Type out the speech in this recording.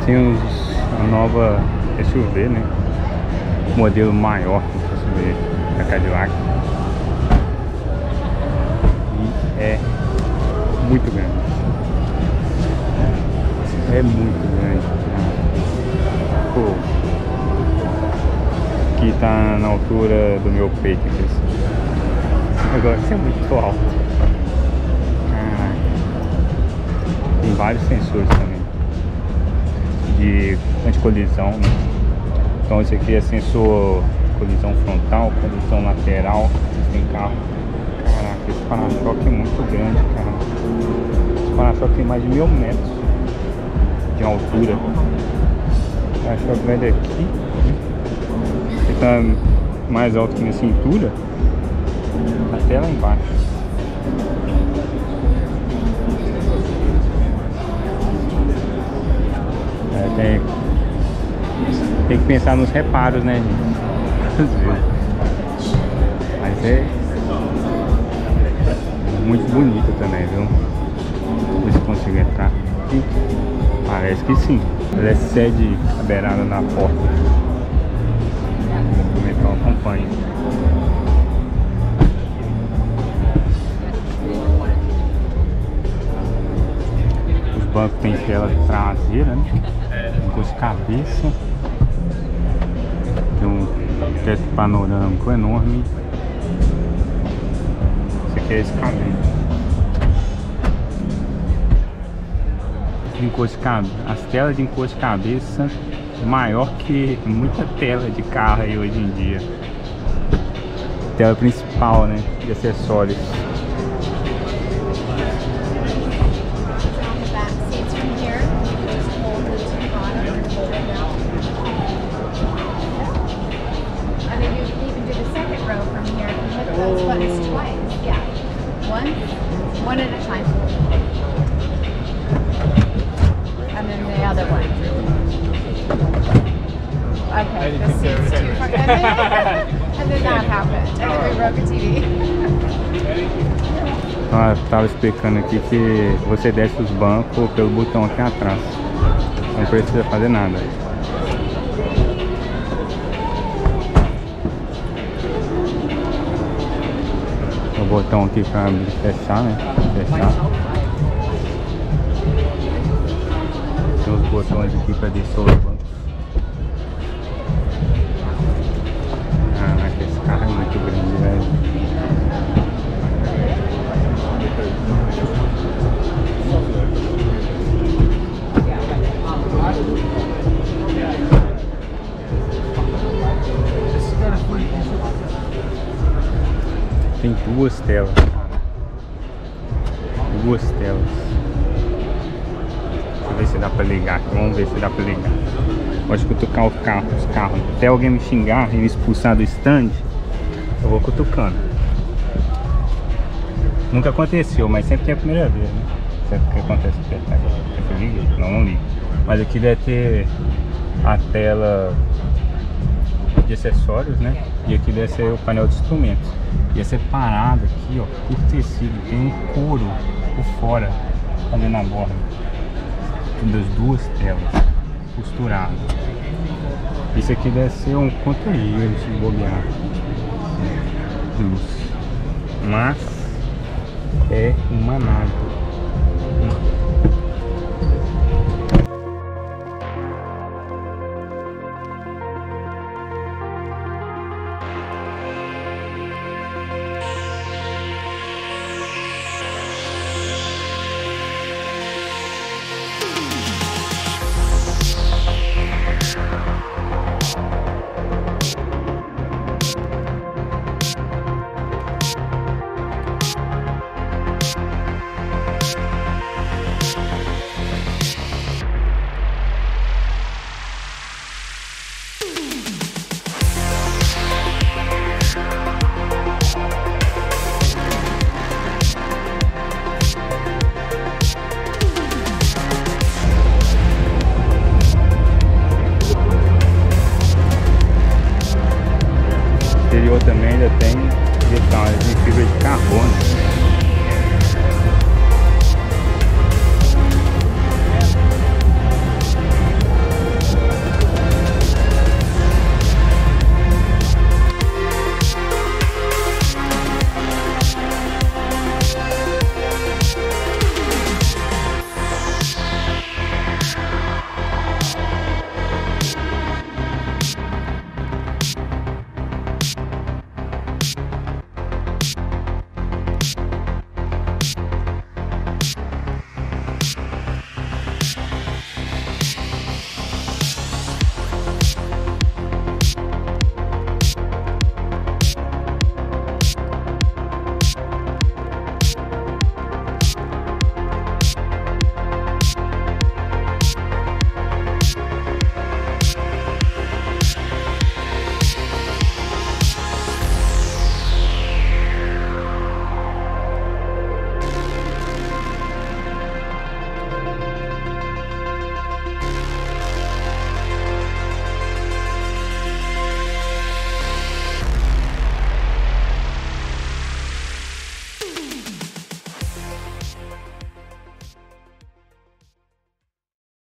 Tem a nova SUV, né? Modelo maior do SUV da Cadillac. E é muito grande. É muito grande. Pô, aqui tá na altura do meu peito. Agora isso é muito alto. Tem vários sensores também de anticolisão, né? Então esse aqui é sensor colisão frontal, colisão lateral. Tem carro. Caraca, esse para-choque é muito grande, cara. Esse para-choque tem mais de 1000 metros de altura. O para-choque vai daqui. Ele tá mais alto que minha cintura, até lá embaixo. Tem que pensar nos reparos, né, gente? Mas é muito bonita também, viu? Ver se consigo entrar aqui. Parece que sim. Ela é sede beirada na porta. Então acompanhe. Os bancos tem tela traseira, né? Com as cabeças. Tem um teto panorâmico enorme. Esse aqui é esse cabelo. As telas de encosto de cabeça maior que muita tela de carro aí hoje em dia. Tela principal, né? De acessórios. One at a time. And then the other one. Okay, the seat's too far. And then that happened. And then we broke a TV. Ela estava explicando aqui que você desce os bancos pelo botão aqui atrás. Não precisa fazer nada. O botão aqui para abrir e fechar, né? Fechar. Tem os botões aqui para descer os bancos. Caraca, esse carro é muito grande, velho. Tem duas telas. Duas telas. Deixa eu ver se dá pra ligar. Vamos ver se dá pra ligar. Pode cutucar os carros. Até alguém me xingar e me expulsar do stand, eu vou cutucando. Nunca aconteceu, mas sempre tem a primeira vez, né? Sempre que acontece que eu ligo? Não ligo. Mas aqui deve ter a tela de acessórios, né? E aqui deve ser o painel de instrumentos. E é separado aqui, ó, por tecido. Tem um couro por fora, ali na borda. Das duas telas costuradas. Isso aqui deve ser um conteúdo se bobear de luz. Mas é uma nave. Também ainda tem detalhes de fibra de carbono.